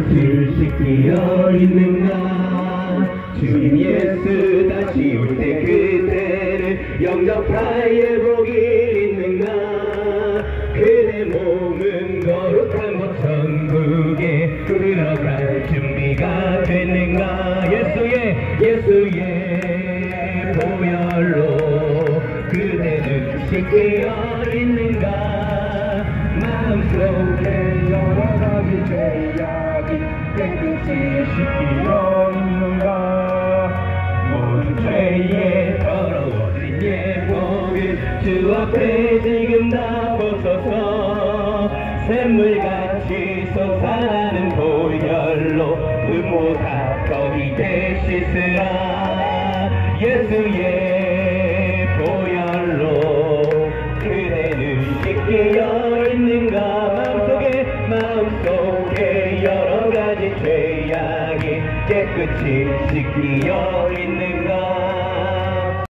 씻기어 있는가. 주님 예수 다시 올 때 그때를 영접하여 복이 있는가. 그대 몸은 거룩한 곳 천국에 들어갈 준비가 됐는가. 예수의 보혈로 그대는 씻기어 있는가. 마음속에 여러 가지 죄악이 깨끗이 씻기어 있는가. 모든 죄에 더러워진 예복을 주 앞에 지금 다 벗어서 샘물같이 솟아나는 보혈로 모다 거리게 씻으라. 예수의 보혈로 그대는 씻기어 있는가. 마음속에 여러 가지 죄악이 깨끗이 씻기어 있는가.